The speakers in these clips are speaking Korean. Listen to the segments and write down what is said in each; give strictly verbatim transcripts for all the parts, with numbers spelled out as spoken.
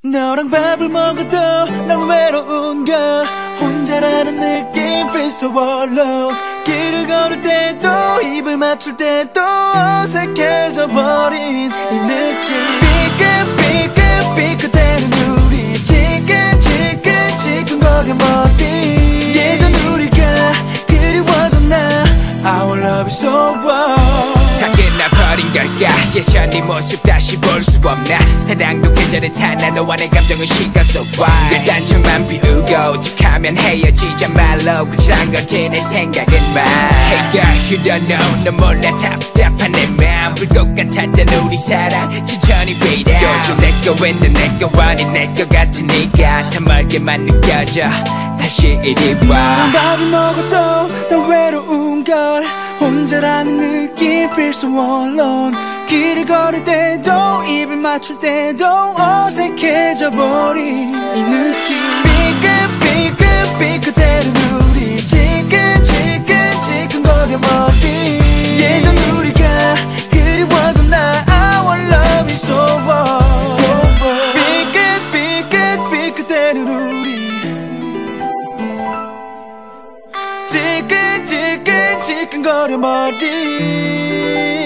너랑 밥을 먹어도 난 외로운 걸 혼자라는 느낌 feel so alone. 길을 걸을 때도 입을 맞출 때도 어색해져 버린 이 느낌. 삐끗 삐끗 삐끗대는 우리 지끈지끈지끈거려 버린 예전 우리가 그리워졌나. Our love is so wild. 다 끝나버린 걸까. 예전 네 모습 다시 볼 수 없나. 사랑도 계절을 타나. 너와 내 감정은 시간 속 wild. 그 단청만 비우고 툭하면 헤어지자 말로 끝이란 걸 내 생각은 말. Hey girl you don't know. 너 몰래 답답한 내 맘. 불꽃 같았던 우리 사랑 천천히 fade out. 요즘 내거 왠데 내거 아닌 내거 같으니까 더 멀게만 느껴져. 다시 이리 와. 밥을 먹어도 난 외로운 걸 혼자라는 느낌 feel so alone. 길을 걸을 때도 입을 맞출 때도 어색해져 버린 이 느낌. 삐끗 삐끗 삐끗대는 우리 지끈지끈지끈거려 버린 예전 우리가 그리워졌나. Our love is so wild. 삐끗 삐끗 삐끗대는 우리 지끈지끈지끈거려 버린.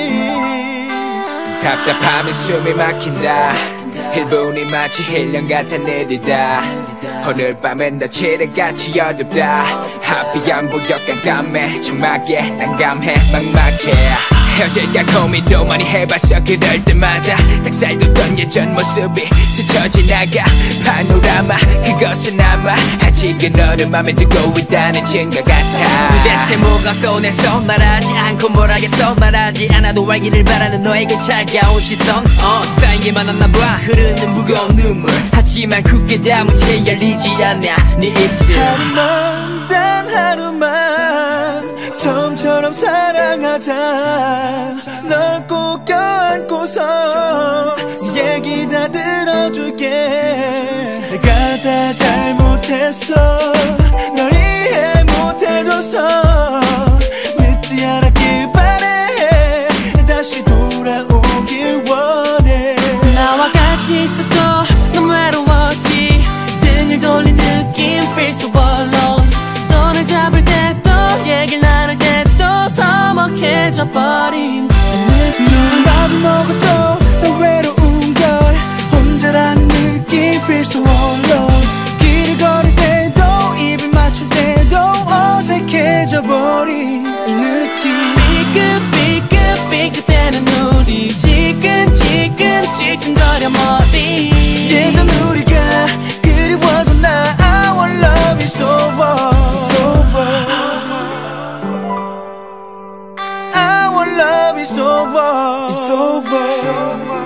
답답하면 숨이 막힌다. 일 분이 마치 일 년 같아 내리다. 오늘 밤엔 너 칠흑같이 어둡다. 앞이 안 보여 깜깜해. 정막에 난감해 막막해. 헤어질까 고민도 많이 해봤어. 그럴 때마다 닭살돋던 예전 모습이 스쳐 지나가. 파노라마 그것은 아마 아직은 너를 맘에 두고 있다는 증거 같아. 대체 뭐가 손에서 말하지 않고 뭘 하겠어. 말하지 않아도 알기를 바라는 너의 그 차가운 시선. 어 쌓이게 많았나봐 흐르는 무거운 눈물. 하지만 굳게 담은 채 열리지 않아 네 입술. 하루만 단 하루만 처음처럼 사랑하자. 널 꼭 껴안고서 네 얘기 다 들어줄게. 내가 다 잘못했어. 널 이해 못해줘서 늦지 않았길 바래. 다시 돌아오길 원해. 나와 같이 있어도 너무 외로웠지. 등을 돌린 느낌 feel so alone. 손을 잡을 때도 얘기를 나눌 때도 서먹해져 버린 너랑 밥을 먹어도 난 외로운 걸 혼자라는 느낌 feel so alone. 길을 걸을 때도 입을 맞출 때도 어색해져 버린 이 느낌. 삐끗 삐끗 삐끗대는 우리 지끈지끈 지끈거려 버린 예전 우리가 그리워졌나. Our love is over. Our love is over. It's over.